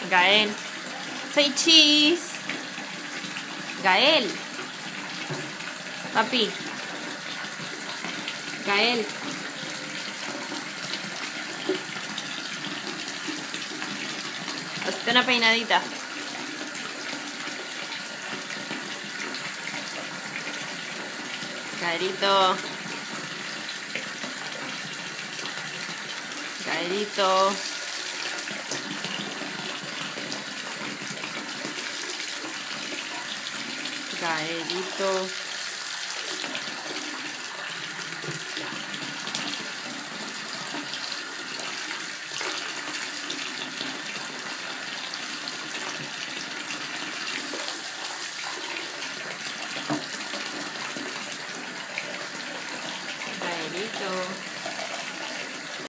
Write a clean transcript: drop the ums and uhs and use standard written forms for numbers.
Gael. Say cheese. Gael. Papi. Gael. Hazte una peinadita. Gaelito. Gaelito. Gaelito. Gaelito.